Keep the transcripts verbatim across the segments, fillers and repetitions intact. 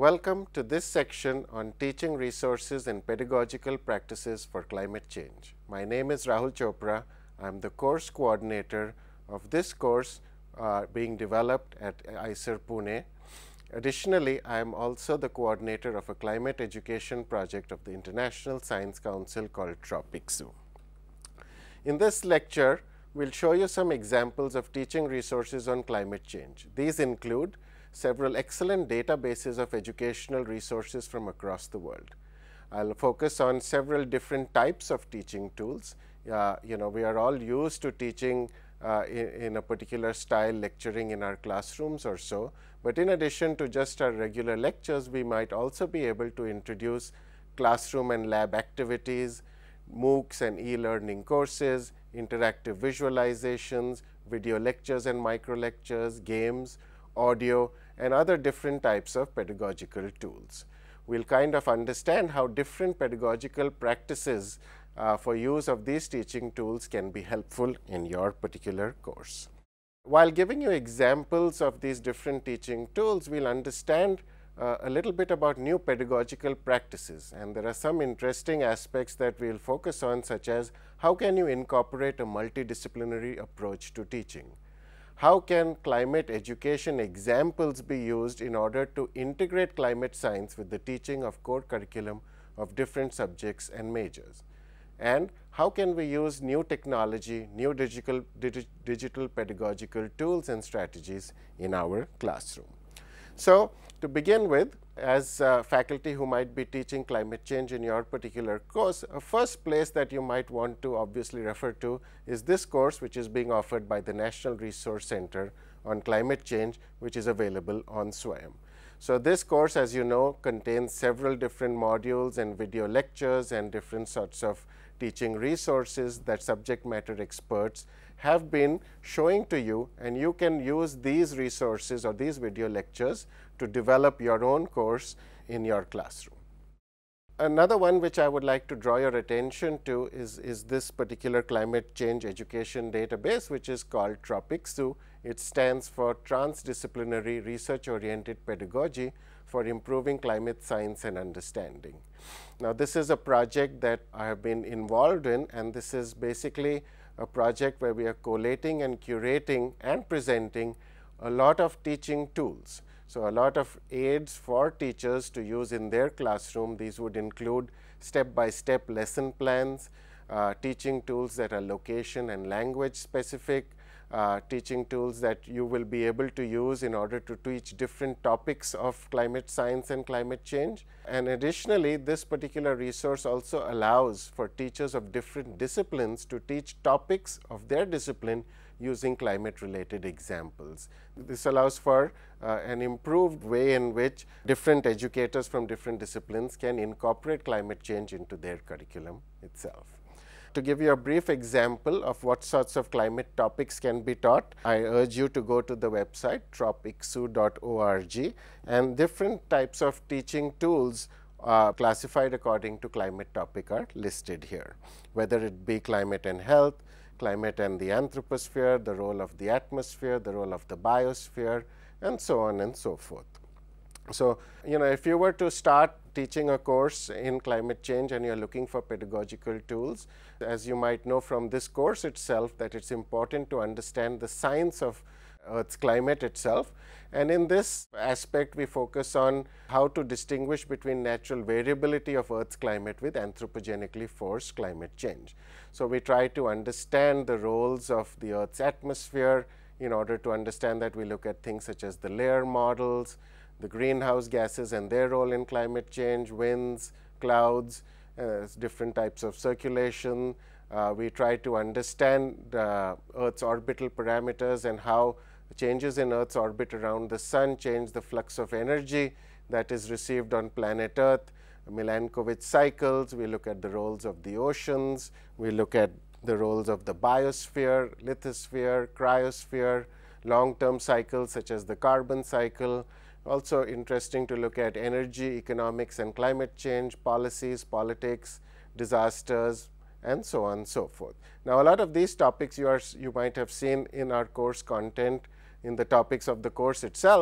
Welcome to this section on teaching resources and pedagogical practices for climate change. My name is Rahul Chopra. I am the course coordinator of this course uh, being developed at I C E R Pune. Additionally, I am also the coordinator of a climate education project of the International Science Council called TROPICSU. In this lecture, we will show you some examples of teaching resources on climate change. These include several excellent databases of educational resources from across the world. I will focus on several different types of teaching tools. Uh, you know, we are all used to teaching uh, in, in a particular style, lecturing in our classrooms or so. But in addition to just our regular lectures, we might also be able to introduce classroom and lab activities, MOOCs and e-learning courses, interactive visualizations, video lectures and micro lectures, games, audio, and other different types of pedagogical tools. We will kind of understand how different pedagogical practices uh, for use of these teaching tools can be helpful in your particular course. While giving you examples of these different teaching tools, we will understand uh, a little bit about new pedagogical practices, and there are some interesting aspects that we will focus on, such as how can you incorporate a multidisciplinary approach to teaching. How can climate education examples be used in order to integrate climate science with the teaching of core curriculum of different subjects and majors? And how can we use new technology, new digital, digi digital pedagogical tools and strategies in our classroom? So, to begin with, as uh, faculty who might be teaching climate change in your particular course, a first place that you might want to obviously refer to is this course, which is being offered by the National Resource Center on Climate Change, which is available on SWAYAM. So, this course, as you know, contains several different modules and video lectures and different sorts of teaching resources that subject matter experts have been showing to you, and you can use these resources or these video lectures to develop your own course in your classroom. Another one which I would like to draw your attention to is, is this particular climate change education database, which is called TROPICSU. It stands for Transdisciplinary Research Oriented Pedagogy for Improving Climate Science and Understanding. Now, this is a project that I have been involved in, and this is basically a project where we are collating and curating and presenting a lot of teaching tools. So, a lot of aids for teachers to use in their classroom. These would include step-by-step lesson plans, uh, teaching tools that are location and language specific, uh, teaching tools that you will be able to use in order to teach different topics of climate science and climate change. And additionally, this particular resource also allows for teachers of different disciplines to teach topics of their discipline using climate related examples. This allows for uh, an improved way in which different educators from different disciplines can incorporate climate change into their curriculum itself. To give you a brief example of what sorts of climate topics can be taught, I urge you to go to the website tropicsu dot org, and different types of teaching tools uh, classified according to climate topic are listed here, whether it be climate and health, climate and the anthroposphere, the role of the atmosphere, the role of the biosphere, and so on and so forth. So, you know, if you were to start teaching a course in climate change and you are looking for pedagogical tools, as you might know from this course itself, that it's important to understand the science of Earth's climate itself. And in this aspect, we focus on how to distinguish between natural variability of Earth's climate with anthropogenically forced climate change. So, we try to understand the roles of the Earth's atmosphere. In order to understand that, we look at things such as the layer models, the greenhouse gases and their role in climate change, winds, clouds, uh, different types of circulation. Uh, we try to understand uh, Earth's orbital parameters and how changes in Earth's orbit around the sun change the flux of energy that is received on planet Earth. Milankovitch cycles, we look at the roles of the oceans, we look at the roles of the biosphere, lithosphere, cryosphere, long-term cycles such as the carbon cycle. Also interesting to look at energy, economics and climate change, policies, politics, disasters, and so on and so forth. Now, a lot of these topics you, are, you might have seen in our course content in the topics of the course itself,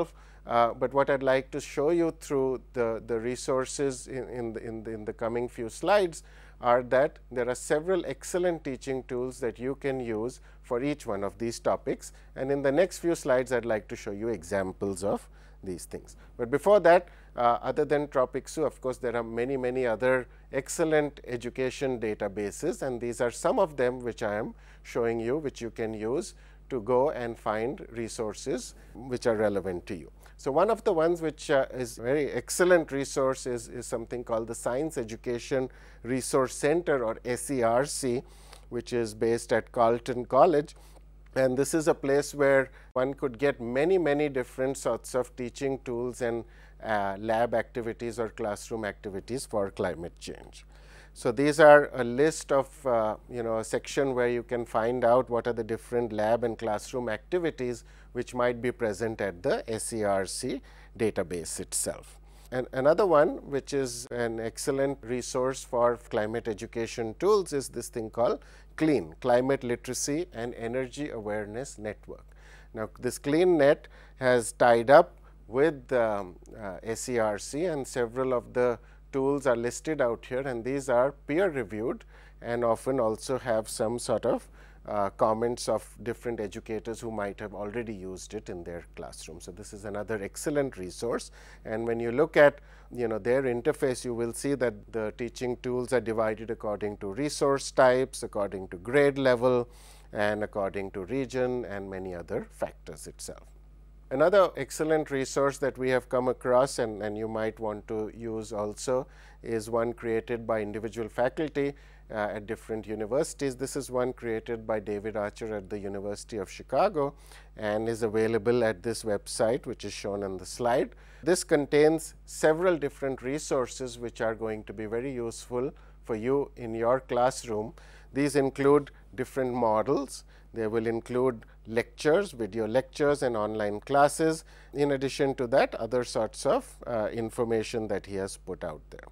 Uh, but what I'd like to show you through the, the resources in, in, the, in, the, in the coming few slides are that there are several excellent teaching tools that you can use for each one of these topics. And in the next few slides, I'd like to show you examples of these things. But before that, uh, other than Tropicsou, of course, there are many, many other excellent education databases, and these are some of them which I am showing you, which you can use to go and find resources which are relevant to you. So, one of the ones which uh, is very excellent resource is, is something called the Science Education Resource Center, or S E R C, which is based at Carleton College. And this is a place where one could get many, many different sorts of teaching tools and uh, lab activities or classroom activities for climate change. So, these are a list of uh, you know a section where you can find out what are the different lab and classroom activities which might be present at the S E R C database itself. And another one which is an excellent resource for climate education tools is this thing called CLEAN, Climate Literacy and Energy Awareness Network. Now, this CLEAN-Net has tied up with um, uh, S E R C, and several of the tools are listed out here, and these are peer reviewed and often also have some sort of uh, comments of different educators who might have already used it in their classroom. So, this is another excellent resource, and when you look at you know their interface, you will see that the teaching tools are divided according to resource types, according to grade level, and according to region and many other factors itself. Another excellent resource that we have come across, and, and you might want to use also, is one created by individual faculty uh, at different universities. This is one created by David Archer at the University of Chicago and is available at this website, which is shown on the slide. This contains several different resources which are going to be very useful for you in your classroom. These include different models. They will include lectures, video lectures, and online classes. In addition to that, other sorts of uh, information that he has put out there.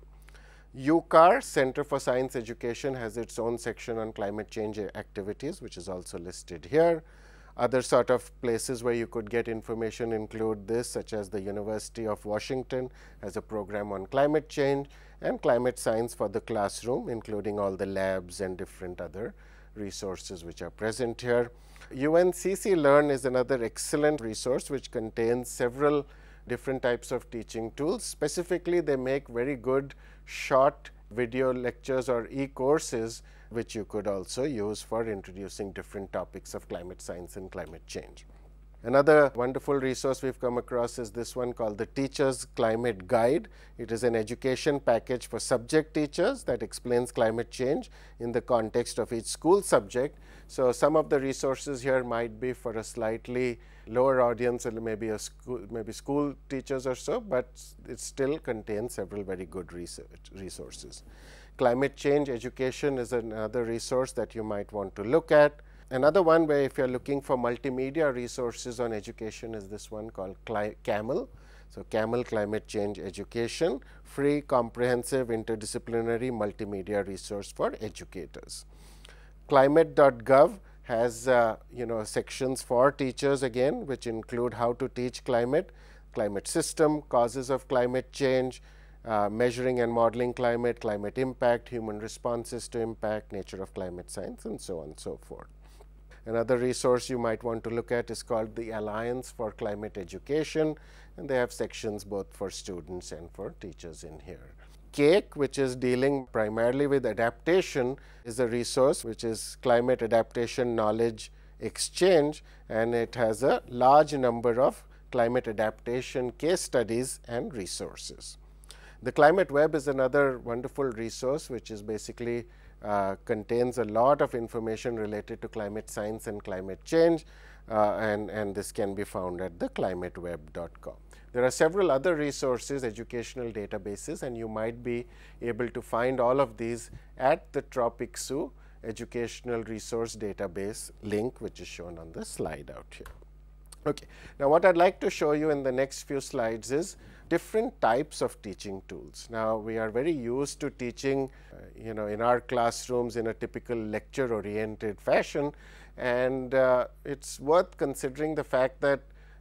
U C A R, Center for Science Education, has its own section on climate change activities, which is also listed here. Other sort of places where you could get information include this, such as the University of Washington has a program on climate change, and climate science for the classroom, including all the labs and different other resources which are present here. U N C C Learn is another excellent resource which contains several different types of teaching tools. Specifically, they make very good short video lectures or e-courses which you could also use for introducing different topics of climate science and climate change. Another wonderful resource we've come across is this one called the Teacher's Climate Guide. It is an education package for subject teachers that explains climate change in the context of each school subject. So, some of the resources here might be for a slightly lower audience, or maybe a school, maybe school teachers or so, but it still contains several very good research resources. Climate change education is another resource that you might want to look at. Another one where if you are looking for multimedia resources on education is this one called CAMEL. So, CAMEL Climate Change Education, free, comprehensive, interdisciplinary multimedia resource for educators. Climate dot gov has uh, you know sections for teachers again, which include how to teach climate, climate system, causes of climate change, uh, measuring and modeling climate, climate impact, human responses to impact, nature of climate science, and so on and so forth. Another resource you might want to look at is called the Alliance for Climate Education, and they have sections both for students and for teachers in here. CAKE, which is dealing primarily with adaptation, is a resource which is Climate Adaptation Knowledge Exchange, and it has a large number of climate adaptation case studies and resources. The Climate Web is another wonderful resource which is basically uh, contains a lot of information related to climate science and climate change, uh, and, and this can be found at the climate web dot com. There are several other resources, educational databases, and you might be able to find all of these at the Tropicsou Educational Resource Database link, which is shown on the slide out here. Okay. Now, what I'd like to show you in the next few slides is different types of teaching tools. Now, we are very used to teaching, uh, you know, in our classrooms in a typical lecture-oriented fashion, and uh, it's worth considering the fact that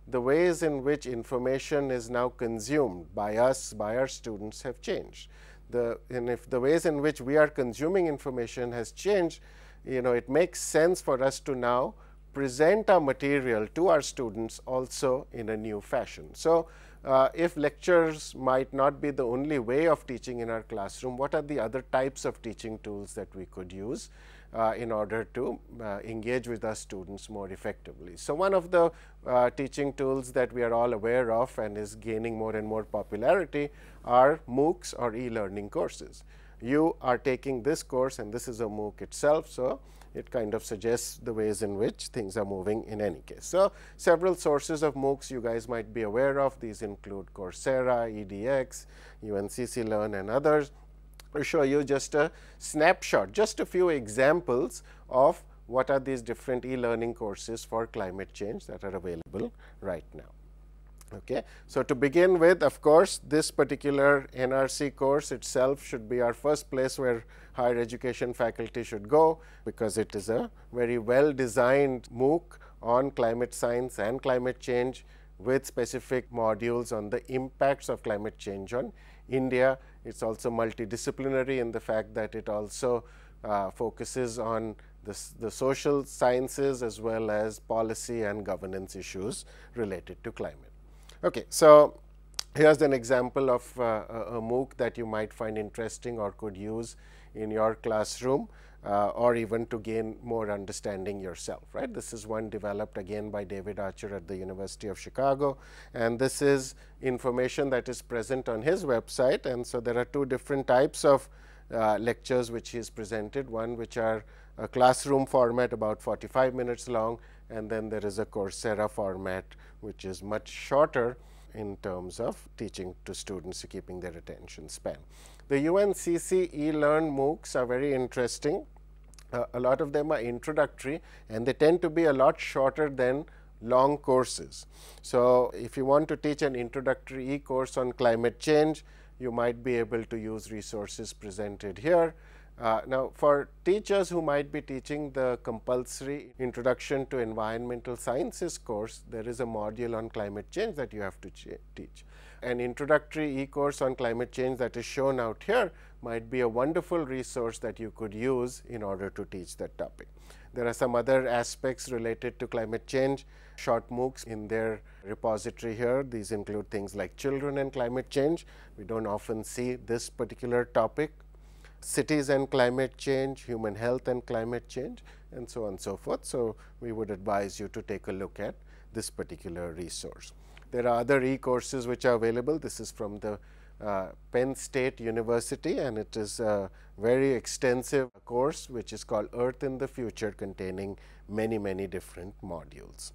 the ways in which information is now consumed by us, by our students, have changed. The, and if the ways in which we are consuming information has changed, you know, it makes sense for us to now present our material to our students also in a new fashion. So, uh, if lectures might not be the only way of teaching in our classroom, what are the other types of teaching tools that we could use uh, in order to uh, engage with our students more effectively? So, one of the uh, teaching tools that we are all aware of and is gaining more and more popularity are MOOCs or e-learning courses. You are taking this course and this is a MOOC itself. So, it kind of suggests the ways in which things are moving in any case. So, several sources of MOOCs you guys might be aware of. These include Coursera, E D X, U N C C Learn and others. I will show you just a snapshot, just a few examples of what are these different e-learning courses for climate change that are available right now. Okay. So, to begin with, of course, this particular N R C course itself should be our first place where higher education faculty should go, because it is a very well designed MOOC on climate science and climate change with specific modules on the impacts of climate change on India. It is also multidisciplinary in the fact that it also uh, focuses on the, the social sciences as well as policy and governance issues related to climate. Okay, so here is an example of uh, a, a MOOC that you might find interesting or could use in your classroom uh, or even to gain more understanding yourself, right. This is one developed again by David Archer at the University of Chicago, and this is information that is present on his website. And so, there are two different types of uh, lectures which he has presented, one which are a classroom format about forty-five minutes long, and then there is a Coursera format which is much shorter in terms of teaching to students, keeping their attention span. The U N C C e-learn MOOCs are very interesting. Uh, a lot of them are introductory and they tend to be a lot shorter than long courses. So, if you want to teach an introductory e-course on climate change, you might be able to use resources presented here. Uh, now, for teachers who might be teaching the compulsory Introduction to Environmental Sciences course, there is a module on climate change that you have to teach. An introductory e-course on climate change that is shown out here might be a wonderful resource that you could use in order to teach that topic. There are some other aspects related to climate change, short MOOCs in their repository here. These include things like children and climate change. We do not often see this particular topic. Cities and climate change, human health and climate change, and so on and so forth. So, we would advise you to take a look at this particular resource. There are other e-courses which are available. This is from the uh, Penn State University, and it is a very extensive course which is called Earth in the Future, containing many, many different modules.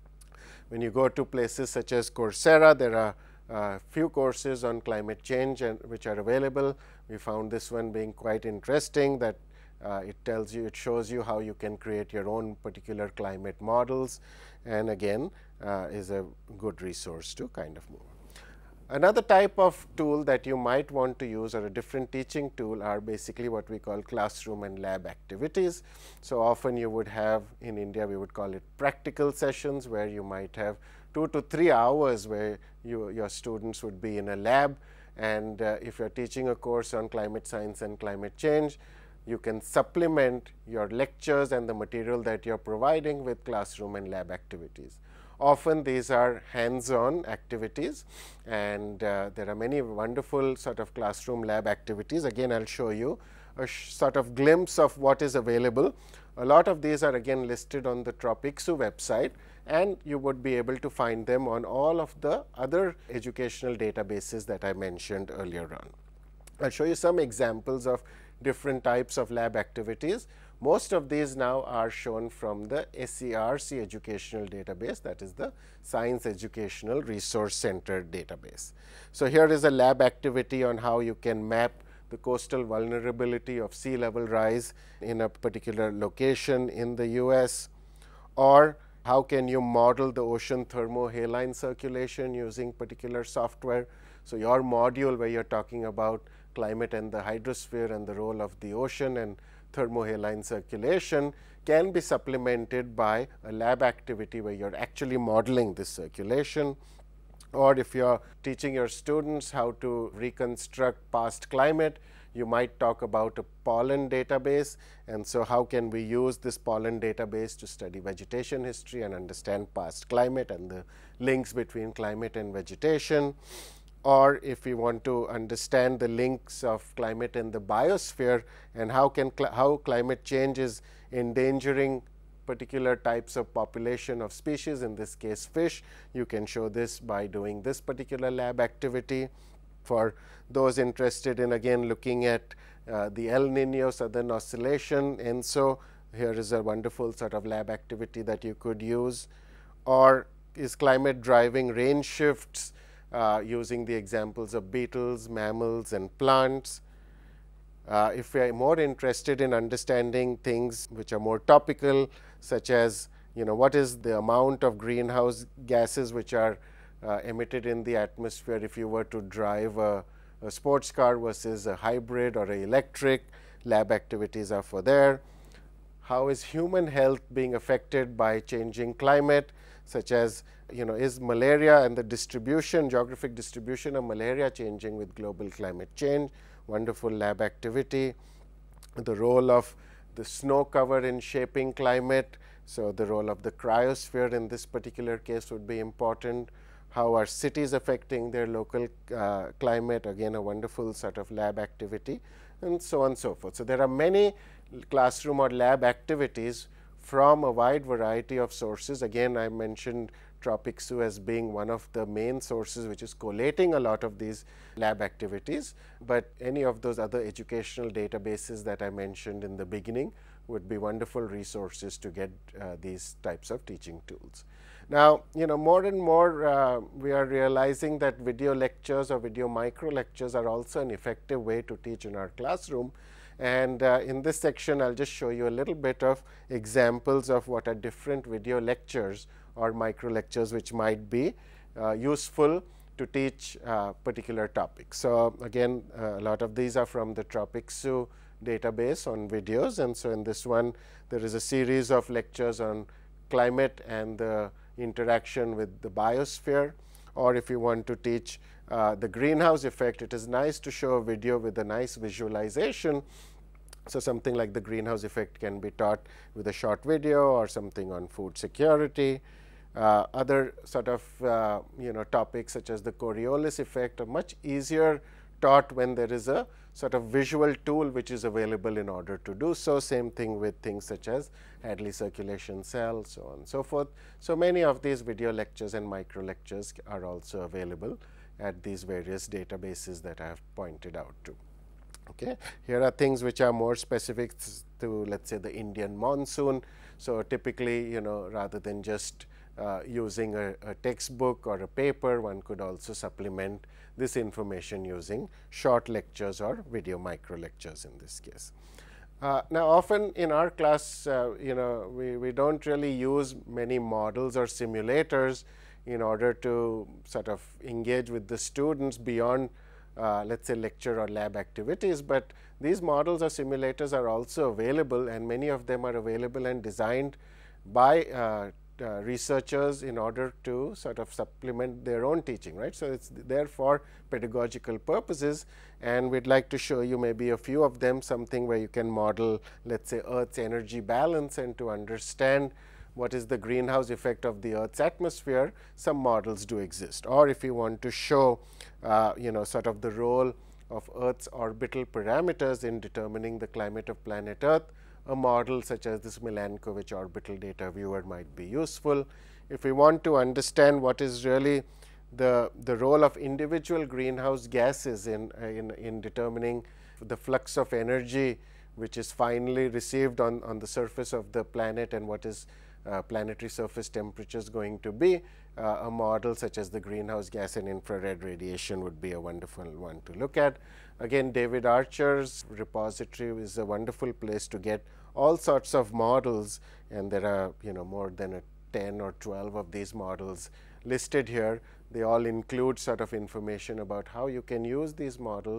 When you go to places such as Coursera, there are Uh, few courses on climate change and which are available. We found this one being quite interesting, that uh, it tells you, it shows you how you can create your own particular climate models, and again uh, is a good resource to kind of move. Another type of tool that you might want to use, or a different teaching tool, are basically what we call classroom and lab activities. So, often you would have, in India we would call it practical sessions, where you might have two to three hours where you, your students would be in a lab, and uh, if you are teaching a course on climate science and climate change, you can supplement your lectures and the material that you are providing with classroom and lab activities. Often these are hands-on activities, and uh, there are many wonderful sort of classroom lab activities. Again, I will show you a sort of glimpse of what is available. A lot of these are again listed on the Tropicsu website, and you would be able to find them on all of the other educational databases that I mentioned earlier on. I will show you some examples of different types of lab activities. Most of these now are shown from the S E R C educational database, that is the Science Educational Resource Center database. So, here is a lab activity on how you can map the coastal vulnerability of sea level rise in a particular location in the U S, or how can you model the ocean thermohaline circulation using particular software. So, your module where you are talking about climate and the hydrosphere and the role of the ocean and thermohaline circulation can be supplemented by a lab activity where you are actually modeling this circulation. Or if you are teaching your students how to reconstruct past climate, you might talk about a pollen database, and so how can we use this pollen database to study vegetation history and understand past climate and the links between climate and vegetation. Or if we want to understand the links of climate and the biosphere and how can cl how climate change is endangering particular types of population of species, in this case fish, you can show this by doing this particular lab activity. For those interested in again looking at uh, the El Nino Southern Oscillation, and so here is a wonderful sort of lab activity that you could use. Or is climate driving rain shifts uh, using the examples of beetles, mammals and plants. Uh, if we are more interested in understanding things which are more topical, such as you know what is the amount of greenhouse gases which are uh, emitted in the atmosphere if you were to drive a, a sports car versus a hybrid or a electric, lab activities are for there. How is human health being affected by changing climate, such as you know is malaria and the distribution, geographic distribution of malaria changing with global climate change, wonderful lab activity. The role of the snow cover in shaping climate, so the role of the cryosphere in this particular case would be important. How are cities affecting their local uh, climate, again a wonderful sort of lab activity, and so on and so forth. So, there are many classroom or lab activities from a wide variety of sources. Again, I mentioned TROPICS-U as being one of the main sources which is collating a lot of these lab activities, but any of those other educational databases that I mentioned in the beginning would be wonderful resources to get uh, these types of teaching tools. Now, you know more and more uh, we are realizing that video lectures or video micro lectures are also an effective way to teach in our classroom. And uh, in this section, I will just show you a little bit of examples of what are different video lectures or micro lectures which might be uh, useful to teach uh, particular topics. So, again uh, a lot of these are from the TROPICS-U database on videos, and so in this one there is a series of lectures on climate and the interaction with the biosphere. Or if you want to teach uh, the greenhouse effect, it is nice to show a video with a nice visualization. So, something like the greenhouse effect can be taught with a short video or something on food security. Uh, other sort of uh, you know topics such as the Coriolis effect are much easier taught when there is a sort of visual tool which is available in order to do so. Same thing with things such as Hadley circulation cell, so on and so forth. So, many of these video lectures and micro lectures are also available at these various databases that I have pointed out to. Okay. Here are things which are more specific to, let us say, the Indian monsoon. So, typically you know rather than just uh, using a, a textbook or a paper, one could also supplement this information using short lectures or video micro lectures in this case. Uh, now, often in our class, uh, you know, we, we do not really use many models or simulators in order to sort of engage with the students beyond uh, let us say lecture or lab activities, but these models or simulators are also available, and many of them are available and designed by uh, Uh, researchers in order to sort of supplement their own teaching, right. So, it is there for pedagogical purposes, and we would like to show you maybe a few of them, something where you can model let us say Earth's energy balance, and to understand what is the greenhouse effect of the Earth's atmosphere, some models do exist. Or if you want to show uh, you know sort of the role of Earth's orbital parameters in determining the climate of planet Earth, a model such as this Milankovitch orbital data viewer might be useful. If we want to understand what is really the, the role of individual greenhouse gases in, uh, in, in determining the flux of energy which is finally received on, on the surface of the planet, and what is uh, planetary surface temperatures going to be, uh, a model such as the greenhouse gas and infrared radiation would be a wonderful one to look at. Again, David Archer's repository is a wonderful place to get all sorts of models, and there are you know more than a ten or twelve of these models listed here. They all include sort of information about how you can use these models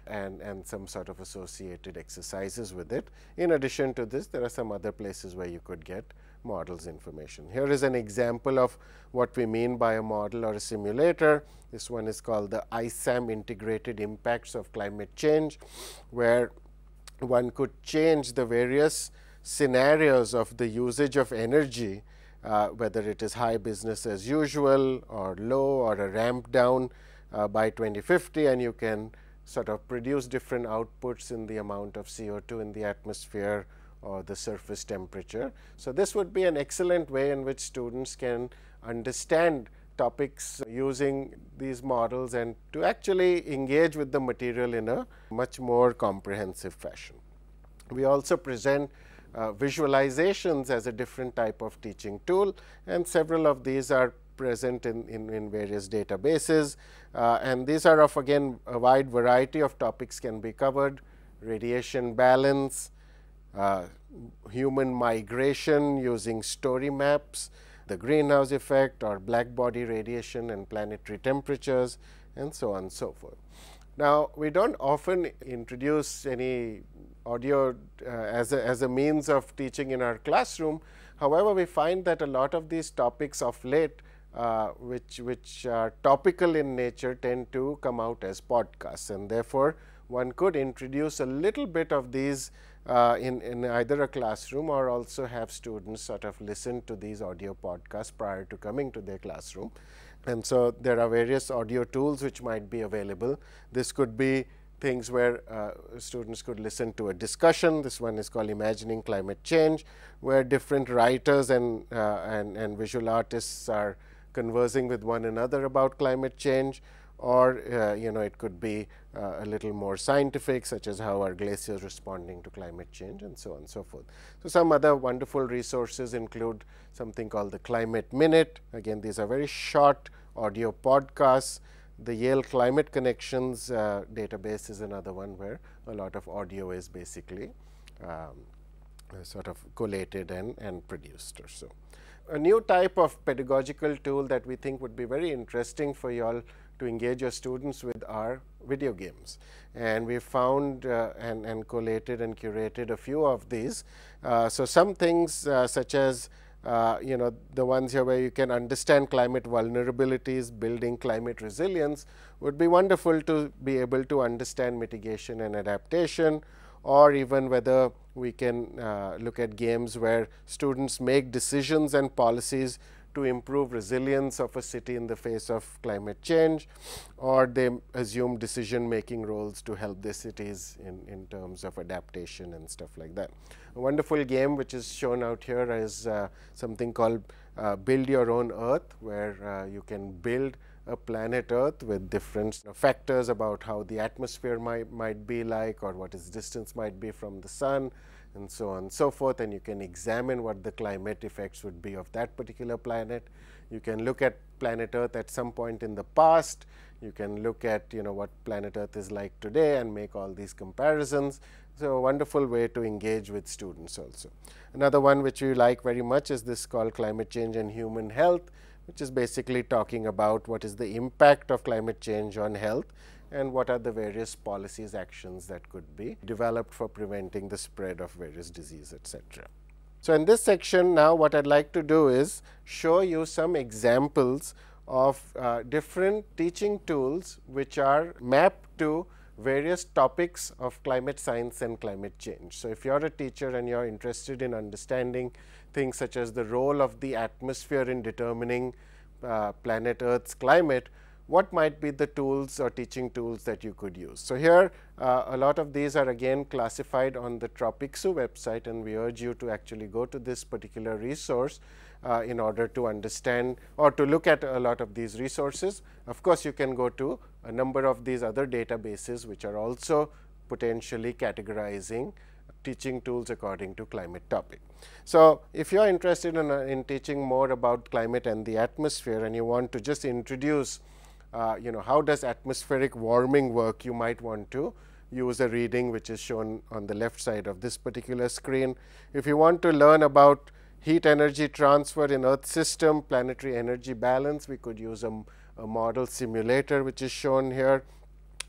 and, and some sort of associated exercises with it. In addition to this, there are some other places where you could get models information. Here is an example of what we mean by a model or a simulator. This one is called the I SAM Integrated Impacts of Climate Change, where one could change the various scenarios of the usage of energy, uh, whether it is high business as usual or low or a ramp down uh, by twenty fifty, and you can sort of produce different outputs in the amount of C O two in the atmosphere or the surface temperature. So, this would be an excellent way in which students can understand topics using these models and to actually engage with the material in a much more comprehensive fashion. We also present uh, visualizations as a different type of teaching tool, and several of these are present in, in, in various databases, uh, and these are of again a wide variety of topics can be covered: radiation balance, uh, human migration using story maps, the greenhouse effect or black body radiation and planetary temperatures, and so on and so forth. Now, we do not often introduce any audio uh, as, a, as a means of teaching in our classroom. However, we find that a lot of these topics of late uh, which, which are topical in nature tend to come out as podcasts, and therefore, one could introduce a little bit of these uh, in, in either a classroom or also have students sort of listen to these audio podcasts prior to coming to their classroom. And so, there are various audio tools which might be available. This could be things where uh, students could listen to a discussion. This one is called Imagining Climate Change, where different writers and, uh, and, and visual artists are conversing with one another about climate change. Or uh, you know, it could be uh, a little more scientific, such as how are glaciers responding to climate change, and so on and so forth. So, some other wonderful resources include something called the Climate Minute. Again, these are very short audio podcasts. The Yale Climate Connections uh, database is another one where a lot of audio is basically um, sort of collated and, and produced or so. A new type of pedagogical tool that we think would be very interesting for you all to engage your students with are video games, and we found uh, and, and collated and curated a few of these. Uh, so, some things uh, such as uh, you know, the ones here where you can understand climate vulnerabilities, building climate resilience would be wonderful to be able to understand mitigation and adaptation, or even whether we can uh, look at games where students make decisions and policies to improve resilience of a city in the face of climate change, or they assume decision making roles to help their cities in, in terms of adaptation and stuff like that. A wonderful game which is shown out here is uh, something called uh, Build Your Own Earth, where uh, you can build a planet Earth with different you know, factors about how the atmosphere might, might be like, or what its distance might be from the sun, and so on and so forth, and you can examine what the climate effects would be of that particular planet. You can look at planet Earth at some point in the past. You can look at you know what planet Earth is like today and make all these comparisons. So, a wonderful way to engage with students also. Another one which we like very much is this called Climate Change and Human Health, which is basically talking about what is the impact of climate change on health and what are the various policies, actions that could be developed for preventing the spread of various diseases, et cetera. So, in this section now what I would like to do is show you some examples of uh, different teaching tools which are mapped to various topics of climate science and climate change. So, if you are a teacher and you are interested in understanding things such as the role of the atmosphere in determining uh, planet Earth's climate, what might be the tools or teaching tools that you could use. So, here uh, a lot of these are again classified on the Tropixu website, and we urge you to actually go to this particular resource uh, in order to understand or to look at a lot of these resources. Of course, you can go to a number of these other databases which are also potentially categorizing teaching tools according to climate topic. So, if you are interested in, uh, in teaching more about climate and the atmosphere, and you want to just introduce Uh, you know, how does atmospheric warming work, you might want to use a reading which is shown on the left side of this particular screen. If you want to learn about heat energy transfer in Earth system, planetary energy balance, we could use a, a model simulator which is shown here.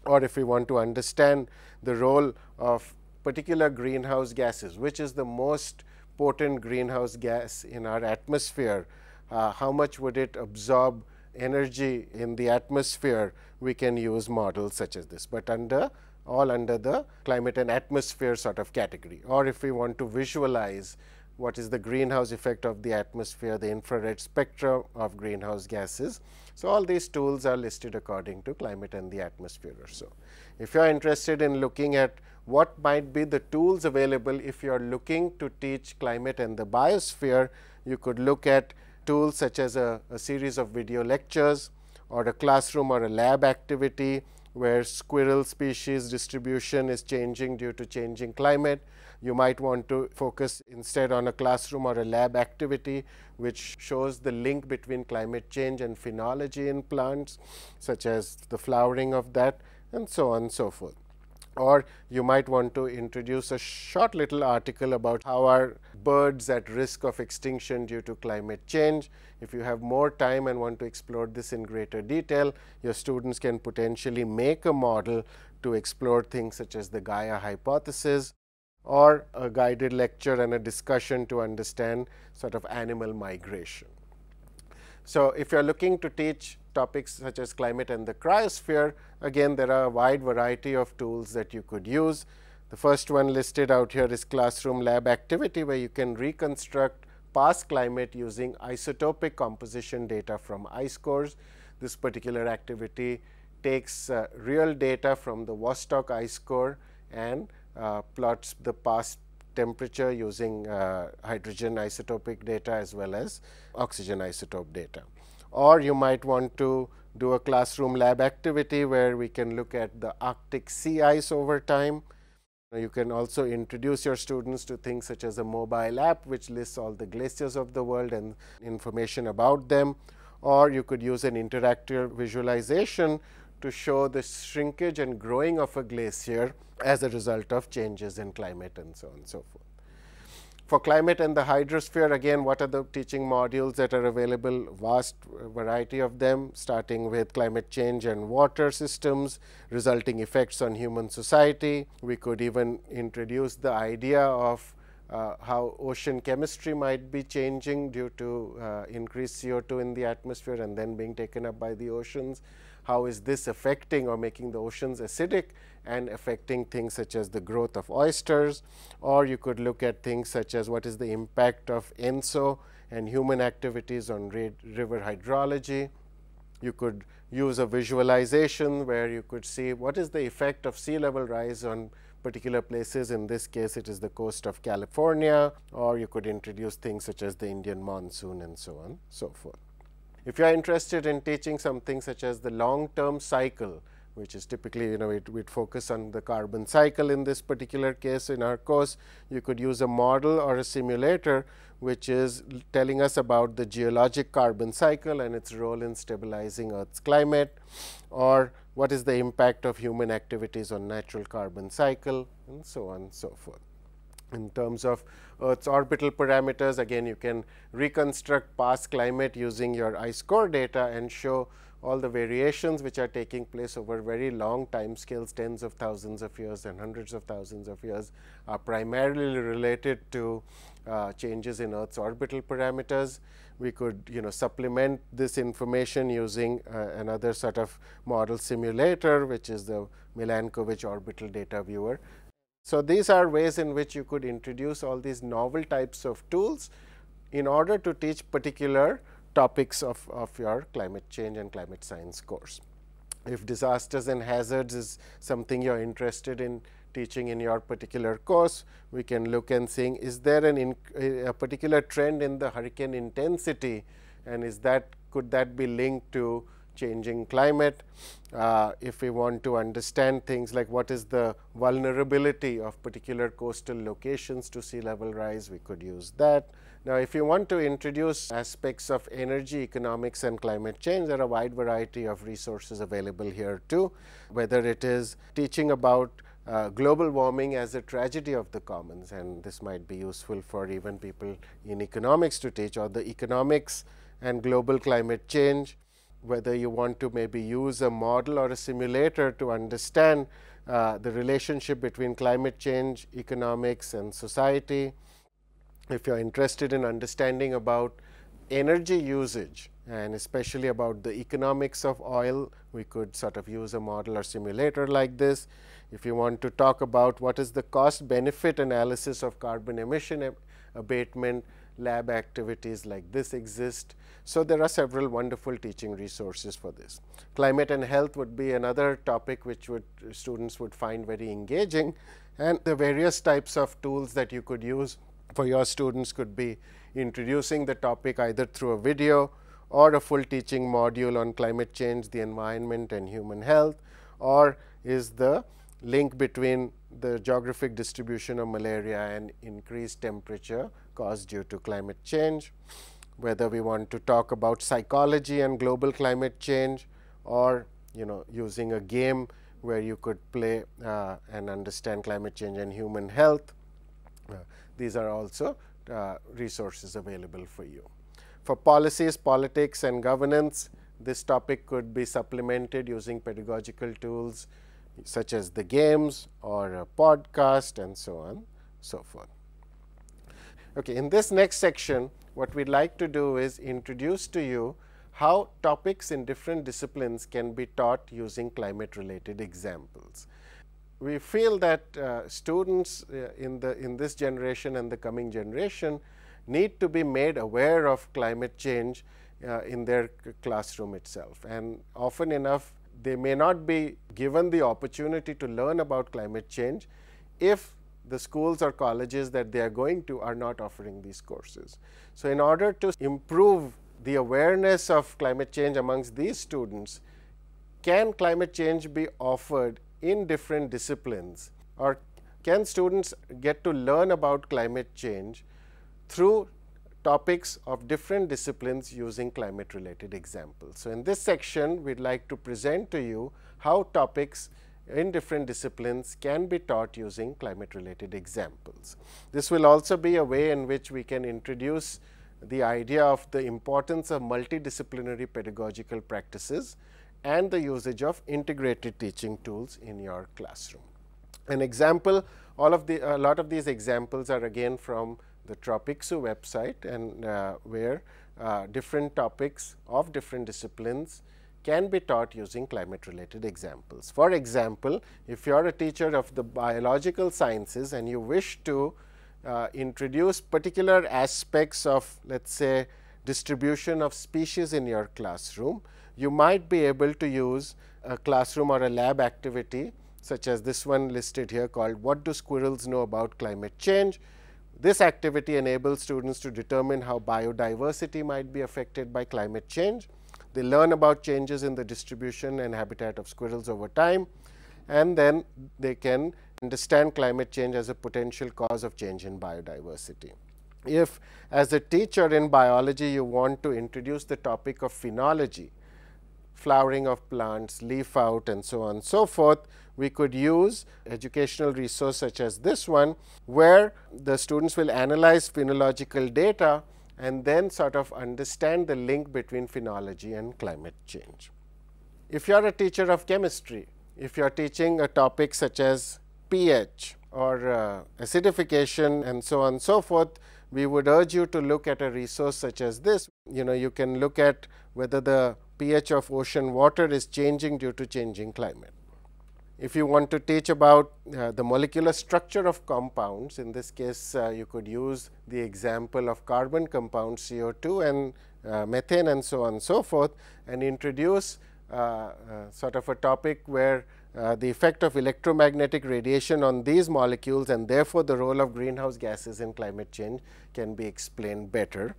or if we want to understand the role of particular greenhouse gases, which is the most potent greenhouse gas in our atmosphere, uh, how much would it absorb energy in the atmosphere, we can use models such as this, but under all under the climate and atmosphere sort of category. Or if we want to visualize what is the greenhouse effect of the atmosphere, the infrared spectra of greenhouse gases. So, all these tools are listed according to climate and the atmosphere or so. If you are interested in looking at what might be the tools available if you are looking to teach climate and the biosphere, you could look at tools such as a, a series of video lectures, or a classroom or a lab activity where squirrel species distribution is changing due to changing climate. You might want to focus instead on a classroom or a lab activity which shows the link between climate change and phenology in plants, such as the flowering of that, and so on and so forth. Or you might want to introduce a short little article about how are birds at risk of extinction due to climate change. If you have more time and want to explore this in greater detail, your students can potentially make a model to explore things such as the Gaia hypothesis, or a guided lecture and a discussion to understand sort of animal migration. So, if you are looking to teach topics such as climate and the cryosphere, again there are a wide variety of tools that you could use. The first one listed out here is classroom lab activity, where you can reconstruct past climate using isotopic composition data from ice cores. This particular activity takes uh, real data from the Vostok ice core and uh, plots the past temperature using uh, hydrogen isotopic data as well as oxygen isotope data. Or you might want to do a classroom lab activity where we can look at the Arctic sea ice over time. You can also introduce your students to things such as a mobile app which lists all the glaciers of the world and information about them. Or you could use an interactive visualization to show the shrinkage and growing of a glacier as a result of changes in climate and so on and so forth. For climate and the hydrosphere, again, what are the teaching modules that are available? Vast variety of them, starting with climate change and water systems, resulting effects on human society. We could even introduce the idea of uh, how ocean chemistry might be changing due to uh, increased C O two in the atmosphere and then being taken up by the oceans. How is this affecting or making the oceans acidic and affecting things such as the growth of oysters? Or you could look at things such as what is the impact of ENSO and human activities on river hydrology. You could use a visualization where you could see what is the effect of sea level rise on particular places. In this case, it is the coast of California, or you could introduce things such as the Indian monsoon and so on, so forth. If you are interested in teaching something such as the long-term cycle, which is typically, you know, it would focus on the carbon cycle in this particular case in our course, you could use a model or a simulator which is telling us about the geologic carbon cycle and its role in stabilizing Earth's climate, or what is the impact of human activities on natural carbon cycle, and so on and so forth. In terms of Earth's orbital parameters, again you can reconstruct past climate using your ice core data and show all the variations which are taking place over very long time scales, tens of thousands of years and hundreds of thousands of years, are primarily related to uh, changes in Earth's orbital parameters. We could, you know, supplement this information using uh, another sort of model simulator, which is the Milankovitch orbital data viewer. So, these are ways in which you could introduce all these novel types of tools in order to teach particular topics of, of your climate change and climate science course. If disasters and hazards is something you are interested in teaching in your particular course, we can look and seeing, is there an in, a particular trend in the hurricane intensity, and is that, could that be linked to changing climate? Uh, if we want to understand things like what is the vulnerability of particular coastal locations to sea level rise, we could use that. Now, if you want to introduce aspects of energy, economics and climate change, there are a wide variety of resources available here too, whether it is teaching about uh, global warming as a tragedy of the commons, and this might be useful for even people in economics to teach, or the economics and global climate change, whether you want to maybe use a model or a simulator to understand uh, the relationship between climate change, economics, and society. If you're interested in understanding about energy usage and especially about the economics of oil, we could sort of use a model or simulator like this. If you want to talk about what is the cost benefit analysis of carbon emission ab abatement, lab activities like this exist. So, there are several wonderful teaching resources for this. Climate and health would be another topic which would students would find very engaging, and the various types of tools that you could use for your students could be introducing the topic either through a video or a full teaching module on climate change, the environment, and human health, or is the link between the geographic distribution of malaria and increased temperature caused due to climate change. Whether we want to talk about psychology and global climate change, or you know using a game where you could play uh, and understand climate change and human health. Uh, these are also uh, resources available for you. For policies, politics, and governance, this topic could be supplemented using pedagogical tools such as the games or a podcast and so on, so forth. Okay, in this next section, what we'd like to do is introduce to you how topics in different disciplines can be taught using climate-related examples. We feel that uh, students uh, in the in this generation and the coming generation need to be made aware of climate change uh, in their classroom itself, and often enough they may not be given the opportunity to learn about climate change if the schools or colleges that they are going to are not offering these courses. So, in order to improve the awareness of climate change amongst these students, can climate change be offered in different disciplines, or can students get to learn about climate change through topics of different disciplines using climate related examples. So, in this section we would like to present to you how topics in different disciplines can be taught using climate related examples. This will also be a way in which we can introduce the idea of the importance of multidisciplinary pedagogical practices and the usage of integrated teaching tools in your classroom. An example, all of the a lot of these examples are again from the Tropixu website, and uh, where uh, different topics of different disciplines can be taught using climate related examples. For example, if you are a teacher of the biological sciences and you wish to uh, introduce particular aspects of, let's say, distribution of species in your classroom, you might be able to use a classroom or a lab activity such as this one listed here called "What do squirrels know about climate change?" This activity enables students to determine how biodiversity might be affected by climate change. They learn about changes in the distribution and habitat of squirrels over time, and then they can understand climate change as a potential cause of change in biodiversity. If as a teacher in biology you want to introduce the topic of phenology, flowering of plants, leaf out, and so on and so forth, we could use educational resource such as this one, where the students will analyze phenological data and then sort of understand the link between phenology and climate change. If you are a teacher of chemistry, if you are teaching a topic such as pH or uh, acidification and so on and so forth, we would urge you to look at a resource such as this. You know, you can look at whether the pH of ocean water is changing due to changing climate. If you want to teach about uh, the molecular structure of compounds, in this case uh, you could use the example of carbon compounds C O two and uh, methane and so on and so forth, and introduce uh, uh, sort of a topic where uh, the effect of electromagnetic radiation on these molecules and therefore the role of greenhouse gases in climate change can be explained better,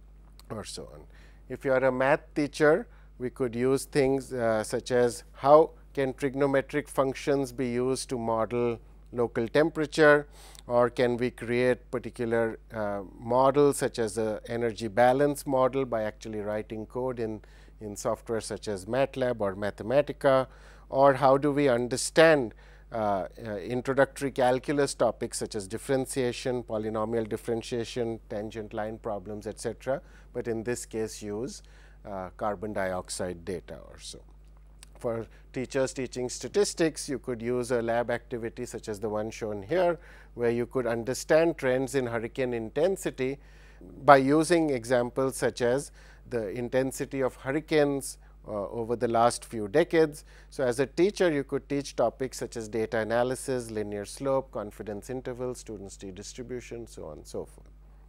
or so on. If you are a math teacher, we could use things uh, such as how can trigonometric functions be used to model local temperature, or can we create particular uh, models such as a energy balance model by actually writing code in, in software such as MATLAB or Mathematica, or how do we understand uh, uh, introductory calculus topics such as differentiation, polynomial differentiation, tangent line problems, et cetera, but in this case use uh, carbon dioxide data or so. For teachers teaching statistics, you could use a lab activity such as the one shown here, where you could understand trends in hurricane intensity by using examples such as the intensity of hurricanes uh, over the last few decades. So, as a teacher, you could teach topics such as data analysis, linear slope, confidence intervals, student t distribution, so on and so forth.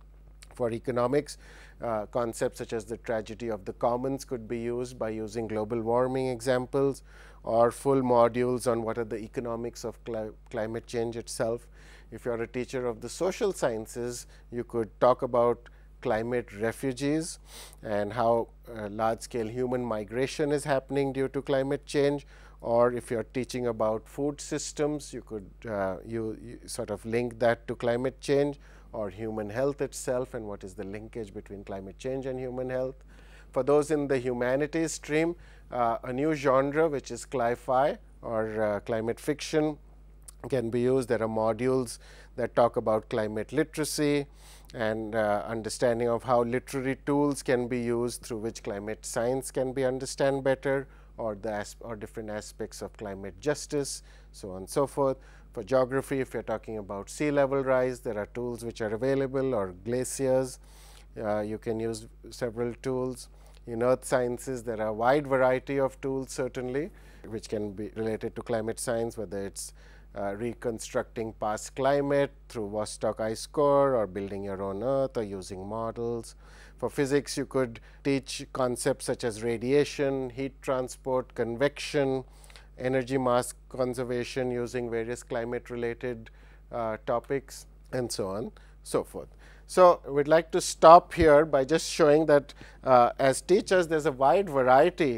For economics, uh, concepts such as the tragedy of the commons could be used by using global warming examples, or full modules on what are the economics of cli climate change itself. If you are a teacher of the social sciences, you could talk about climate refugees and how uh, large scale human migration is happening due to climate change. Or if you are teaching about food systems, you could uh, you, you sort of link that to climate change, or human health itself and what is the linkage between climate change and human health. For those in the humanities stream, uh, a new genre which is cli-fi or uh, climate fiction can be used. There are modules that talk about climate literacy and uh, understanding of how literary tools can be used through which climate science can be understand better, or the asp or different aspects of climate justice, so on and so forth. For geography, if you are talking about sea level rise, there are tools which are available, or glaciers, uh, you can use several tools. In earth sciences, there are a wide variety of tools certainly, which can be related to climate science, whether it's uh, reconstructing past climate through Vostok ice core, or building your own earth, or using models. For physics, you could teach concepts such as radiation, heat transport, convection, energy mass conservation using various climate related uh, topics, and so on, so forth. So, we would like to stop here by just showing that uh, as teachers, there is a wide variety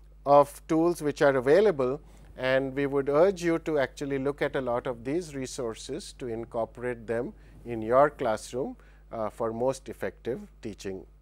of tools which are available, and we would urge you to actually look at a lot of these resources to incorporate them in your classroom uh, for most effective teaching